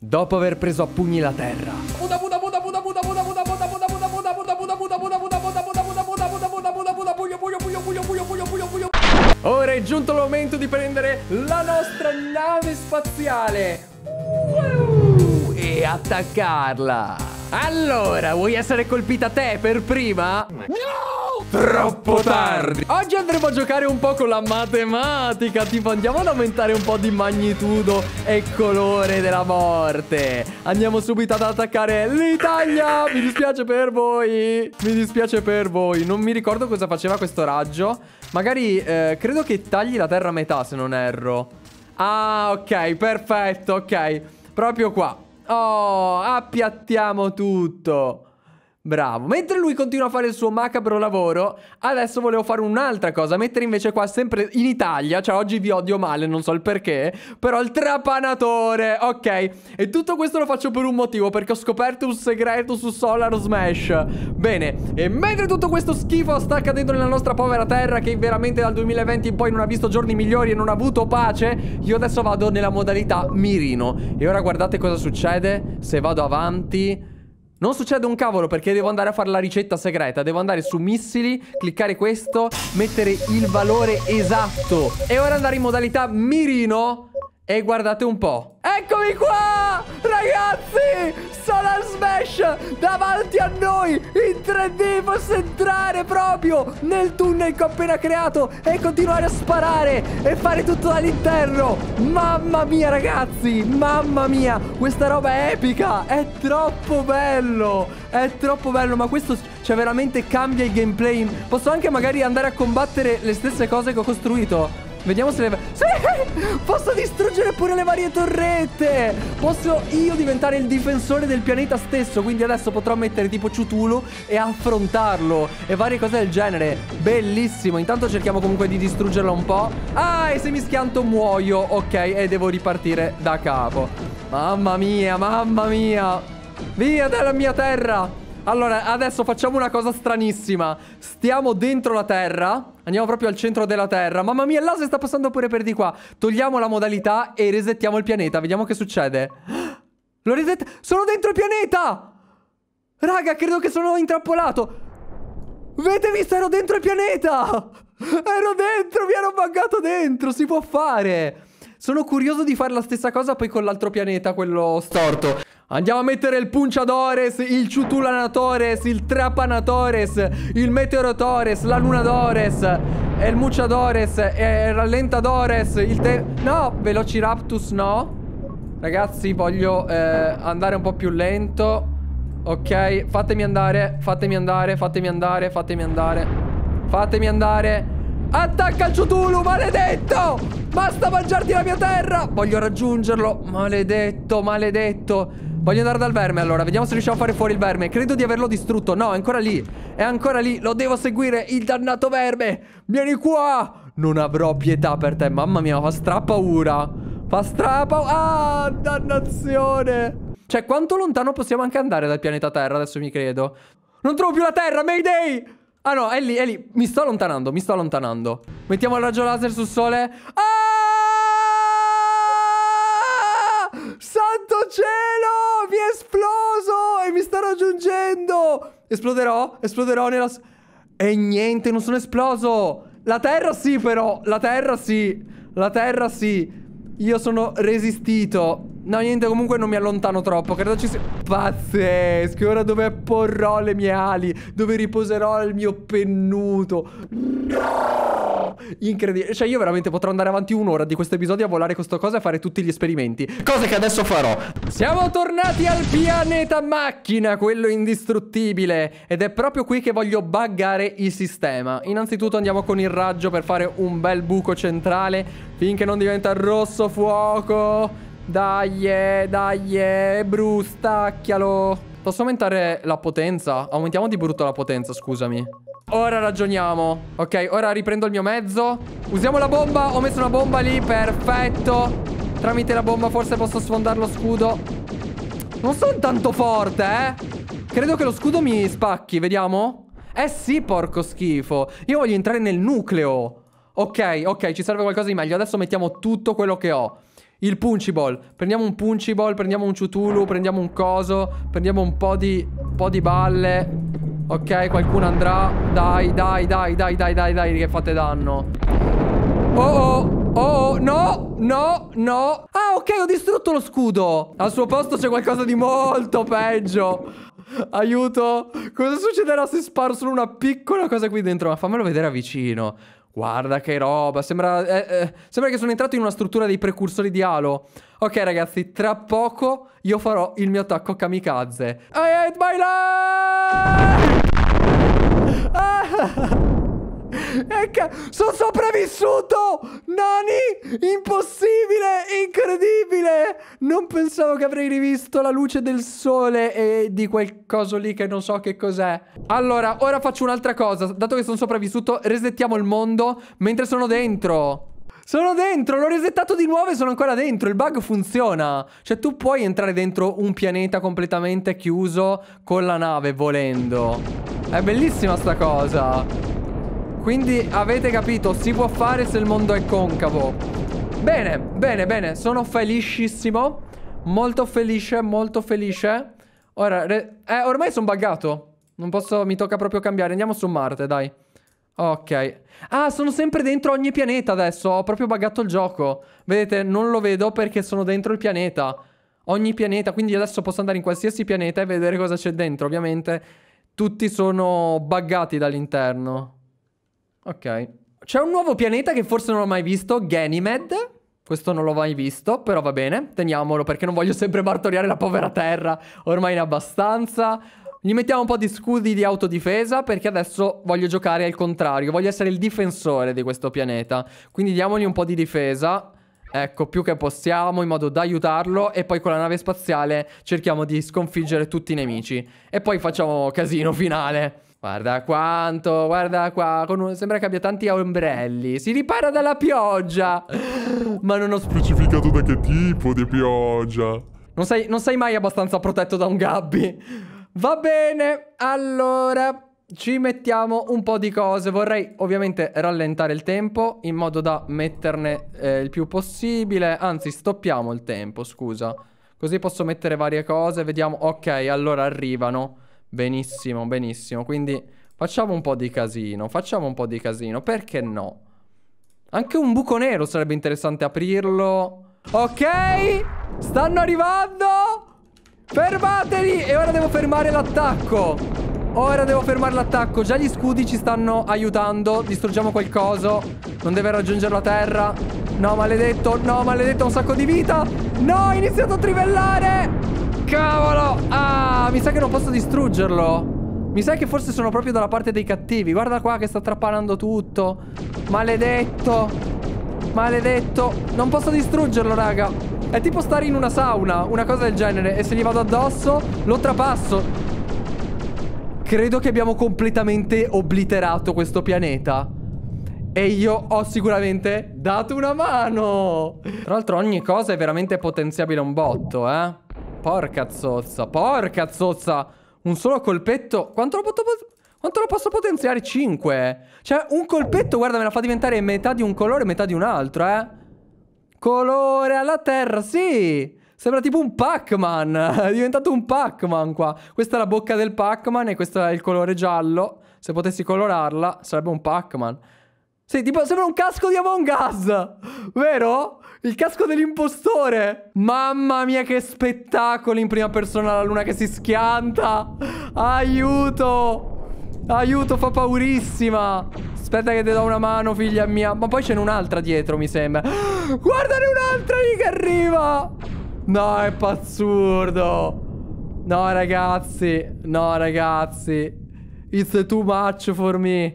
Dopo aver preso a pugni la terra. Ora è giunto il momento di prendere la nostra nave spaziale e attaccarla. Allora, vuoi essere colpita te per prima? No! Troppo tardi. Oggi andremo a giocare un po' con la matematica. Tipo andiamo ad aumentare un po' di magnitudo e colore della morte. Andiamo subito ad attaccare l'Italia. Mi dispiace per voi. Mi dispiace per voi. Non mi ricordo cosa faceva questo raggio. Magari credo che tagli la terra a metà, se non erro. Ah, ok, perfetto, ok. Proprio qua. Oh, appiattiamo tutto. Bravo. Mentre lui continua a fare il suo macabro lavoro, adesso volevo fare un'altra cosa. Mettere invece qua, sempre in Italia, cioè oggi vi odio male, non so il perché, però il trapanatore, ok. E tutto questo lo faccio per un motivo, perché ho scoperto un segreto su Solar Smash. Bene, e mentre tutto questo schifo sta accadendo nella nostra povera terra, che veramente dal 2020 in poi non ha visto giorni migliori e non ha avuto pace, io adesso vado nella modalità mirino. E ora guardate cosa succede se vado avanti. Non succede un cavolo perché devo andare a fare la ricetta segreta. Devo andare su missili, cliccare questo, mettere il valore esatto e ora andare in modalità mirino. E guardate un po'. Eccomi qua, ragazzi. Solar Smash davanti a noi in 3D. Posso entrare proprio nel tunnel che ho appena creato e continuare a sparare e fare tutto dall'interno. Mamma mia, ragazzi, mamma mia, questa roba è epica. È troppo bello. È troppo bello. Ma questo, cioè, veramente cambia il gameplay. Posso anche magari andare a combattere le stesse cose che ho costruito. Vediamo se le... Sì! Posso distruggere pure le varie torrette! Posso io diventare il difensore del pianeta stesso. Quindi adesso potrò mettere tipo Cthulhu e affrontarlo e varie cose del genere. Bellissimo. Intanto cerchiamo comunque di distruggerla un po'. Ah, e se mi schianto muoio. Ok, e devo ripartire da capo. Mamma mia, mamma mia. Via dalla mia terra. Allora, adesso facciamo una cosa stranissima. Stiamo dentro la terra. Andiamo proprio al centro della terra. Mamma mia, il laser sta passando pure per di qua. Togliamo la modalità e resettiamo il pianeta. Vediamo che succede. Lo reset... Sono dentro il pianeta! Raga, credo che sono intrappolato. Avete visto? Ero dentro il pianeta! Ero dentro, mi ero buggato dentro. Si può fare. Sono curioso di fare la stessa cosa poi con l'altro pianeta, quello storto. Andiamo a mettere il Punciadores, il Ciutulanatores, il Trapanatores, il Meteorotores, la Lunadores, il Muciadores, il Rallentadores, il No, Velociraptus no. Ragazzi, voglio andare un po' più lento. Ok, fatemi andare, fatemi andare, fatemi andare, fatemi andare. Fatemi andare. Attacca il Cthulhu, maledetto! Basta mangiarti la mia terra! Voglio raggiungerlo, maledetto, maledetto. Voglio andare dal verme allora. Vediamo se riusciamo a fare fuori il verme. Credo di averlo distrutto. No, è ancora lì. È ancora lì. Lo devo seguire. Il dannato verme. Vieni qua. Non avrò pietà per te. Mamma mia, fa strapaura. Fa strapaura. Ah, dannazione. Cioè, quanto lontano possiamo anche andare dal pianeta Terra? Adesso mi credo. Non trovo più la Terra. Mayday. Ah no, è lì, è lì. Mi sto allontanando, mi sto allontanando. Mettiamo il raggio laser sul sole. Ah! Santo cielo! Mi è esploso! E mi sta raggiungendo! Esploderò? Esploderò nella... E niente, non sono esploso! La terra sì però! La terra sì! La terra sì! Io sono resistito. No, niente, comunque non mi allontano troppo. Credo ci sia... Pazzesco! Ora dove porrò le mie ali? Dove riposerò il mio pennuto? No! Incredibile. Cioè io veramente potrò andare avanti un'ora di questo episodio a volare con sto cosa e fare tutti gli esperimenti. Cose che adesso farò. Siamo tornati al pianeta macchina, quello indistruttibile. Ed è proprio qui che voglio buggare il sistema. Innanzitutto andiamo con il raggio per fare un bel buco centrale finché non diventa rosso fuoco. Dai, dai, brustacchialo. Posso aumentare la potenza? Aumentiamo di brutto la potenza, scusami. Ora ragioniamo. Ok, ora riprendo il mio mezzo. Usiamo la bomba. Ho messo una bomba lì, perfetto. Tramite la bomba forse posso sfondare lo scudo. Non sono tanto forte, Credo che lo scudo mi spacchi, vediamo. Eh sì, porco schifo. Io voglio entrare nel nucleo. Ok, ok, ci serve qualcosa di meglio. Adesso mettiamo tutto quello che ho. Il Punchiball. Prendiamo un Punchiball, prendiamo un Cthulhu, prendiamo un coso, prendiamo un po' di balle. Ok, qualcuno andrà. Dai, che fate danno. Oh, no. Ah, ok, ho distrutto lo scudo. Al suo posto c'è qualcosa di molto peggio. Aiuto. Cosa succederà se sparo solo una piccola cosa qui dentro? Ma fammelo vedere a vicino. Guarda che roba. Sembra che sono entrato in una struttura dei precursori di Halo. Ok, ragazzi, tra poco io farò il mio attacco kamikaze. I hate my life! Sono sopravvissuto! Nani! Impossibile! Incredibile! Non pensavo che avrei rivisto la luce del sole e di quel coso lì che non so che cos'è. Allora, ora faccio un'altra cosa. Dato che sono sopravvissuto, resettiamo il mondo mentre sono dentro. Sono dentro, l'ho resettato di nuovo e sono ancora dentro. Il bug funziona. Cioè tu puoi entrare dentro un pianeta completamente chiuso con la nave volendo. È bellissima sta cosa. Quindi avete capito, si può fare se il mondo è concavo. Bene, sono felicissimo. Molto felice. Ora, ormai sono buggato. Non posso, mi tocca proprio cambiare. Andiamo su Marte, dai. Ok. Ah, sono sempre dentro ogni pianeta adesso. Ho proprio buggato il gioco. Vedete, non lo vedo perché sono dentro il pianeta. Ogni pianeta, quindi adesso posso andare in qualsiasi pianeta e vedere cosa c'è dentro. Ovviamente tutti sono buggati dall'interno. Ok. C'è un nuovo pianeta che forse non ho mai visto, Ganymede. Questo non l'ho mai visto, però va bene. Teniamolo perché non voglio sempre martoriare la povera Terra. Ormai ne è abbastanza. Gli mettiamo un po' di scudi di autodifesa perché adesso voglio giocare al contrario. Voglio essere il difensore di questo pianeta. Quindi diamogli un po' di difesa. Ecco, più che possiamo in modo da aiutarlo. E poi con la nave spaziale cerchiamo di sconfiggere tutti i nemici. E poi facciamo casino finale. Guarda quanto, guarda qua, sembra che abbia tanti ombrelli. Si ripara dalla pioggia. Ma non ho specificato da che tipo di pioggia. Non sei mai abbastanza protetto da un Gabby. Va bene, allora ci mettiamo un po' di cose. Vorrei ovviamente rallentare il tempo in modo da metterne il più possibile. Anzi, stoppiamo il tempo, scusa. Così posso mettere varie cose, vediamo. Ok, allora arrivano. Benissimo, quindi facciamo un po' di casino, perché no? Anche un buco nero sarebbe interessante aprirlo. Ok, stanno arrivando. Fermateli, e ora devo fermare l'attacco. Già gli scudi ci stanno aiutando. Distruggiamo qualcosa. Non deve raggiungere la terra. No, maledetto, un sacco di vita. No, ho iniziato a trivellare. Cavolo! Ah, mi sa che non posso distruggerlo. Mi sa che forse sono proprio dalla parte dei cattivi. Guarda qua che sta trapanando tutto. Maledetto. Non posso distruggerlo, raga. È tipo stare in una sauna, una cosa del genere. E se gli vado addosso, lo trapasso. Credo che abbiamo completamente obliterato questo pianeta. E io ho sicuramente dato una mano. Tra l'altro ogni cosa è veramente potenziabile un botto, Porca zozza. Un solo colpetto. Quanto lo posso potenziare? 5. Cioè un colpetto, guarda, me la fa diventare metà di un colore e metà di un altro, Colore alla terra, sì. Sembra tipo un Pac-Man. È diventato un Pac-Man qua. Questa è la bocca del Pac-Man e questo è il colore giallo. Se potessi colorarla sarebbe un Pac-Man. Sì, tipo sembra un casco di Among Us, vero? Il casco dell'impostore. Mamma mia che spettacolo in prima persona, la luna che si schianta. Aiuto, fa paurissima. Aspetta che ti do una mano, figlia mia. Ma poi c'è un'altra dietro, mi sembra. Guardane un'altra lì che arriva. No, è pazzurdo. No, ragazzi. It's too much for me.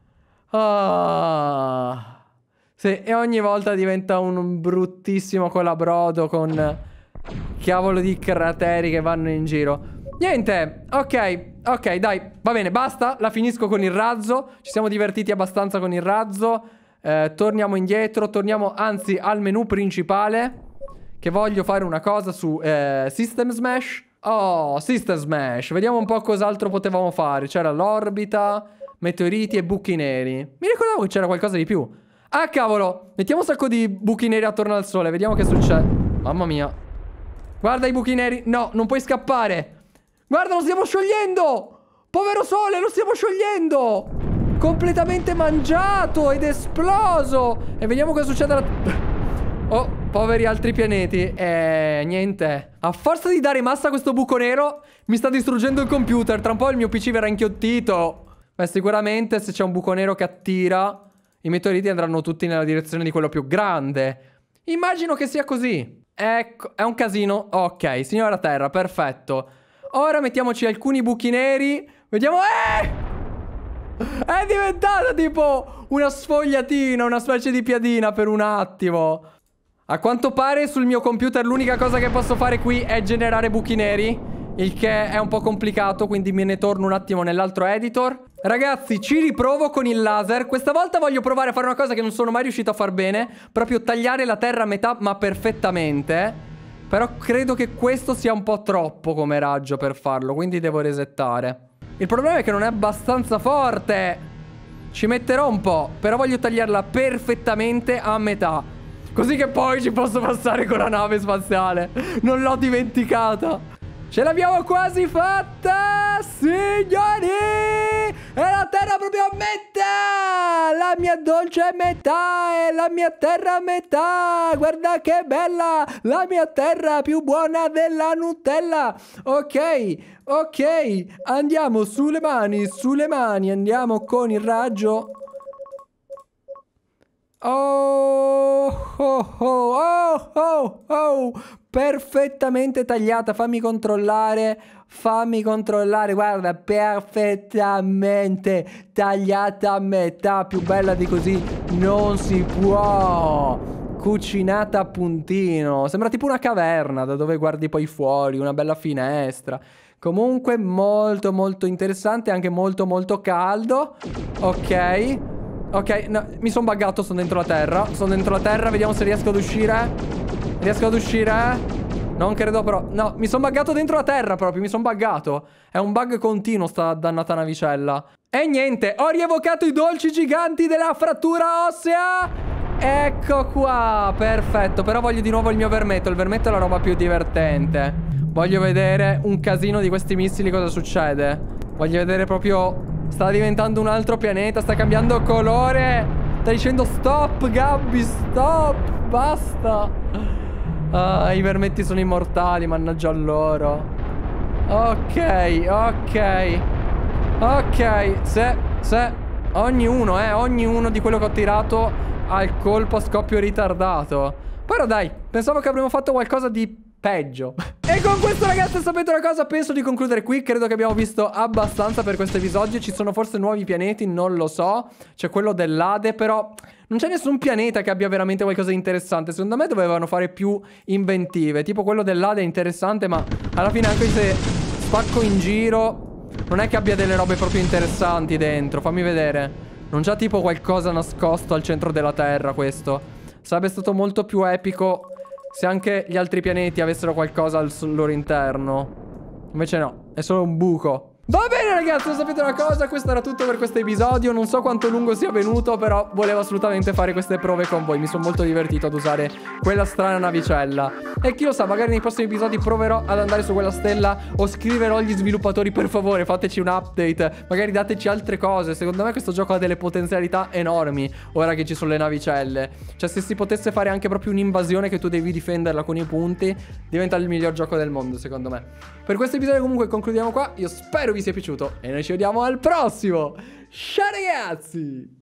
Ah, sì, e ogni volta diventa un bruttissimo colabrodo con cavolo di crateri che vanno in giro. Niente, ok, dai, va bene, basta, la finisco con il razzo. Ci siamo divertiti abbastanza con il razzo. Torniamo indietro, torniamo anzi al menu principale, che voglio fare una cosa su System Smash. Oh, System Smash, vediamo un po' cos'altro potevamo fare. C'era l'orbita, meteoriti e buchi neri. Mi ricordavo che c'era qualcosa di più. Ah, cavolo. Mettiamo un sacco di buchi neri attorno al sole. Vediamo che succede. Mamma mia. Guarda i buchi neri. No, non puoi scappare. Guarda, lo stiamo sciogliendo. Povero sole, lo stiamo sciogliendo. Completamente mangiato ed esploso. E vediamo cosa succede. Oh, poveri altri pianeti. Niente. A forza di dare massa a questo buco nero, mi sta distruggendo il computer. Tra un po' il mio PC verrà inchiottito. Beh, sicuramente se c'è un buco nero che attira, i meteoriti andranno tutti nella direzione di quello più grande. Immagino che sia così. Ecco, è un casino. Ok, signora Terra, perfetto. Ora mettiamoci alcuni buchi neri. Vediamo. È diventata tipo una sfogliatina, una specie di piadina per un attimo. A quanto pare sul mio computer l'unica cosa che posso fare qui è generare buchi neri, il che è un po' complicato, quindi me ne torno un attimo nell'altro editor. Ragazzi, ci riprovo con il laser. Questa volta voglio provare a fare una cosa che non sono mai riuscito a far bene, proprio tagliare la terra a metà, ma perfettamente. Però credo che questo sia un po' troppo come raggio per farlo, quindi devo resettare. Il problema è che non è abbastanza forte. Ci metterò un po', però voglio tagliarla perfettamente a metà, così che poi ci posso passare con la nave spaziale. Non l'ho dimenticata. Ce l'abbiamo quasi fatta, signori! È la terra proprio a metà! La mia dolce metà è la mia terra a metà! Guarda che bella! La mia terra più buona della Nutella! Ok, ok, andiamo sulle mani, andiamo con il raggio. Oh, oh, oh, oh, oh, oh, perfettamente tagliata, fammi controllare, guarda, perfettamente tagliata a metà, più bella di così non si può, cucinata a puntino, sembra tipo una caverna da dove guardi poi fuori, una bella finestra. Comunque molto molto interessante, anche molto molto caldo, ok. Ok, no, mi sono buggato, sono dentro la terra. Vediamo se riesco ad uscire. Non credo però. No, mi sono buggato dentro la terra proprio, mi sono buggato. È un bug continuo sta dannata navicella. E niente, ho rievocato i dolci giganti della frattura ossea. Ecco qua, perfetto. Però voglio di nuovo il mio vermetto. Il vermetto è la roba più divertente. Voglio vedere un casino di questi missili cosa succede. Voglio vedere proprio... Sta diventando un altro pianeta, sta cambiando colore. Sta dicendo stop, Gabby, stop, basta. Ah, i vermetti sono immortali, mannaggia a loro. Ok, ok. Ok, se ognuno di quello che ho tirato ha il colpo a scoppio ritardato. Però dai, pensavo che avremmo fatto qualcosa di peggio. E con questo, ragazzi, sapete una cosa? Penso di concludere qui. Credo che abbiamo visto abbastanza per questo episodio. Ci sono forse nuovi pianeti, non lo so. C'è quello dell'Ade, però non c'è nessun pianeta che abbia veramente qualcosa di interessante. Secondo me dovevano fare più inventive. Tipo quello dell'Ade è interessante, ma alla fine anche se spacco in giro non è che abbia delle robe proprio interessanti dentro. Fammi vedere. Non c'ha tipo qualcosa nascosto al centro della Terra questo. Sarebbe stato molto più epico se anche gli altri pianeti avessero qualcosa al loro interno. Invece no, è solo un buco. Va bene, ragazzi, sapete una cosa? Questo era tutto per questo episodio. Non so quanto lungo sia venuto, però volevo assolutamente fare queste prove con voi. Mi sono molto divertito ad usare quella strana navicella. E chi lo sa, magari nei prossimi episodi proverò ad andare su quella stella o scriverò agli sviluppatori: per favore fateci un update, magari dateci altre cose. Secondo me questo gioco ha delle potenzialità enormi ora che ci sono le navicelle. Cioè, se si potesse fare anche proprio un'invasione che tu devi difenderla con i punti, diventa il miglior gioco del mondo, secondo me. Per questo episodio comunque concludiamo qua. Io spero vi sia piaciuto e noi ci vediamo al prossimo. Ciao ragazzi!